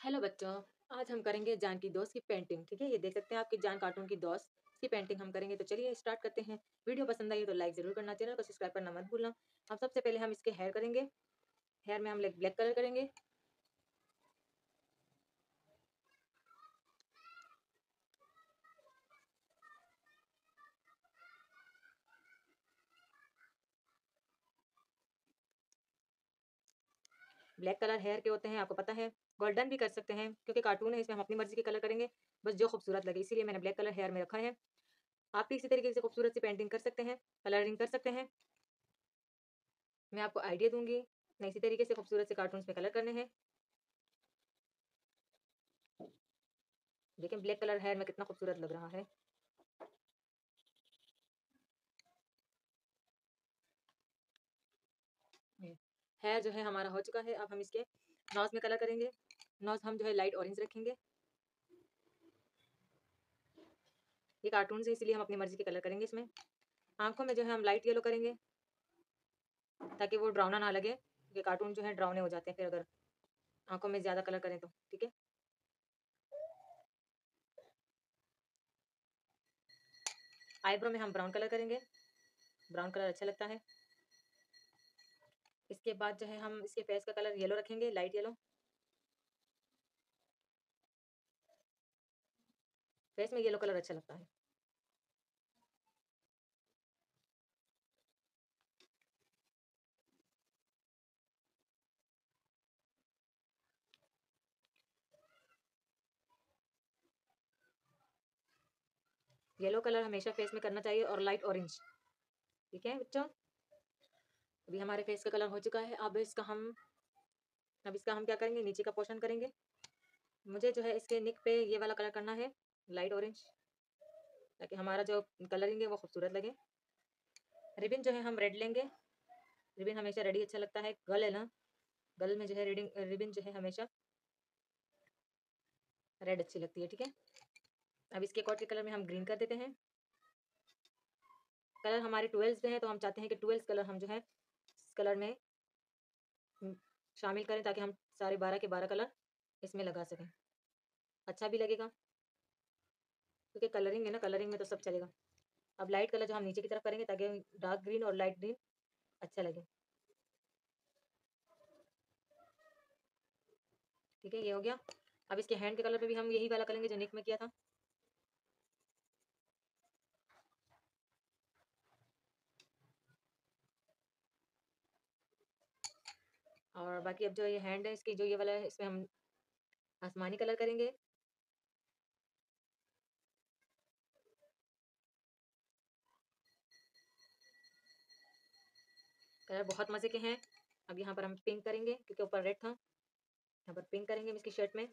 Hello बच्चों, आज हम करेंगे जान की दोस्त की पेंटिंग। ठीक है, ये देख सकते हैं आपकी जान कार्टून की दोस्त की पेंटिंग हम करेंगे। तो चलिए स्टार्ट करते हैं। वीडियो पसंद आई तो लाइक जरूर करना, चैनल को सब्सक्राइब करना मत भूलना। हम सबसे पहले हम इसके हेयर करेंगे। हेयर में हम ब्लैक कलर करेंगे। ब्लैक कलर हेयर के होते हैं, आपको पता है। गोल्डन भी कर सकते हैं क्योंकि कार्टून है, इसमें हम अपनी मर्जी के कलर करेंगे, बस जो खूबसूरत लगे, इसीलिए मैंने ब्लैक कलर हेयर में रखा है। आप भी इसी तरीके से खूबसूरत सी पेंटिंग कर सकते हैं, कलरिंग कर सकते हैं। मैं आपको आइडिया दूंगी, मैं इसी तरीके से खूबसूरत से कार्टून में कलर करने हैं। देखिए ब्लैक कलर हेयर में कितना खूबसूरत लग रहा है। हेयर जो है हमारा हो चुका है। अब हम इसके नोज में कलर करेंगे। नोज हम जो है लाइट ऑरेंज रखेंगे। ये कार्टून से इसलिए हम अपनी मर्जी के कलर करेंगे इसमें। आंखों में जो है हम लाइट येलो करेंगे ताकि वो ड्राउना ना लगे, क्योंकि कार्टून जो है ड्राउने हो जाते हैं फिर अगर आंखों में ज्यादा कलर करें तो। ठीक है, आईब्रो में हम ब्राउन कलर करेंगे। ब्राउन कलर अच्छा लगता है। इसके बाद जो है हम इसके फेस का कलर येलो रखेंगे, लाइट येलो। फेस में येलो कलर अच्छा लगता है। येलो कलर हमेशा फेस में करना चाहिए और लाइट ऑरेंज। ठीक है बच्चों, अभी हमारे फेस का कलर हो चुका है। अब इसका हम क्या करेंगे, नीचे का पोर्शन करेंगे। मुझे जो है इसके निक पे ये वाला कलर करना है, लाइट ऑरेंज, ताकि हमारा जो कलरिंग है वो खूबसूरत लगे। रिबिन जो है हम रेड लेंगे। रिबिन हमेशा रेड ही अच्छा लगता है। गल है ना, गल में जो है रिबिन जो है हमेशा रेड अच्छी लगती है। ठीक है, अब इसके कोट के कलर में हम ग्रीन कर देते हैं। कलर हमारे 12 हैं तो हम चाहते हैं कि 12 कलर हम जो है इस कलर में शामिल करें, ताकि हम सारे 12 के 12 कलर इसमें लगा सकें। अच्छा भी लगेगा क्योंकि कलरिंग है ना, कलरिंग में तो सब चलेगा। अब लाइट कलर जो हम नीचे की तरफ करेंगे ताकि डार्क ग्रीन और लाइट ग्रीन अच्छा लगे। ठीक है, ये हो गया। अब इसके हैंड के कलर पे भी हम यही वाला करेंगे जो निक में किया था। और बाकी अब जो ये हैंड है इसकी जो ये वाला है, इसमें हम आसमानी कलर करेंगे। कलर बहुत मजे के हैं। अब यहाँ पर हम पिंक करेंगे क्योंकि ऊपर रेड था, यहाँ पर पिंक करेंगे हम इसकी शर्ट में।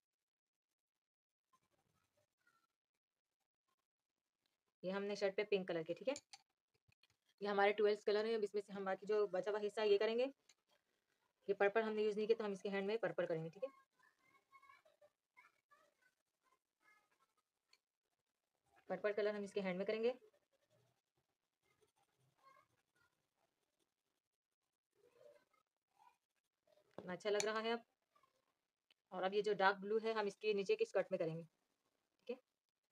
ये हमने शर्ट पे पिंक कलर के। ठीक है, ये हमारे 12 कलर है। अब इसमें से हम बाकी जो बचा हुआ हिस्सा ये करेंगे। ये पर्पल हमने यूज नहीं किया तो हम इसके हैंड में पर्पल करेंगे। ठीक है, पर्पल कलर हम इसके हैंड में करेंगे। अच्छा लग रहा है अब। और अब ये जो डार्क ब्लू है हम इसके नीचे की स्कर्ट में करेंगे। ठीक है,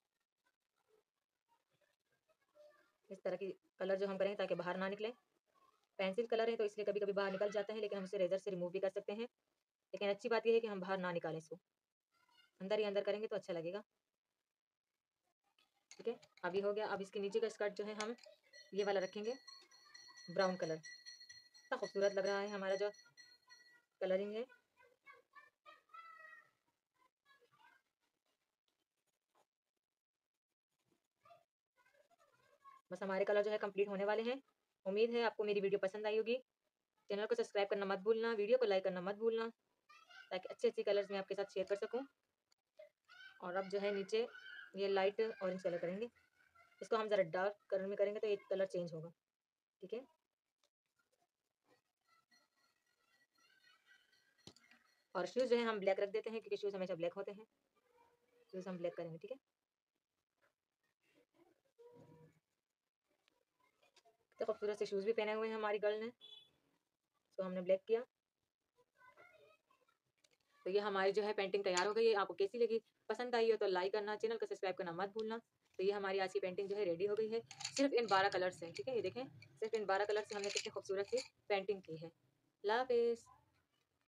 इस तरह की कलर जो हम करेंगे ताकि बाहर ना निकले। पेंसिल कलर है तो इसलिए कभी कभी बाहर निकल जाता है, लेकिन हम इसे रेजर से रिमूव भी कर सकते हैं। लेकिन अच्छी बात यह है कि हम बाहर ना निकालें इसको, अंदर ही अंदर करेंगे तो अच्छा लगेगा। ठीक है, अभी हो गया। अब इसके नीचे का स्कर्ट जो है हम ये वाला रखेंगे, ब्राउन कलर। इतना खूबसूरत लग रहा है हमारा जो कलरिंग है। बस हमारे कलर जो है कंप्लीट होने वाले हैं। उम्मीद है आपको मेरी वीडियो पसंद आई होगी। चैनल को सब्सक्राइब करना मत भूलना, वीडियो को लाइक करना मत भूलना, ताकि अच्छे अच्छे कलर्स मैं आपके साथ शेयर कर सकूं। और अब जो है नीचे ये लाइट ऑरेंज कलर करेंगे। इसको हम ज़रा डार्क कलर में करेंगे तो ये कलर चेंज होगा। ठीक है, और शूज़ जो है हम ब्लैक रख देते हैं क्योंकि शूज़ हमेशा ब्लैक होते हैं। शूज़ हम ब्लैक करेंगे। ठीक है, तो खूबसूरत से शूज़ भी पहने हुए हैं हमारी गर्ल ने, तो हमने ब्लैक किया। तो ये हमारी जो है पेंटिंग तैयार हो गई है। आपको कैसी लगी? पसंद आई हो तो लाइक करना, चैनल को सब्सक्राइब करना मत भूलना। तो ये हमारी आज की पेंटिंग जो है रेडी हो गई है, सिर्फ इन 12 कलर से। ठीक है, ये देखें, सिर्फ इन 12 कलर से हमने कितनी खूबसूरत सी पेंटिंग की है। अल्लाह हाफिज़।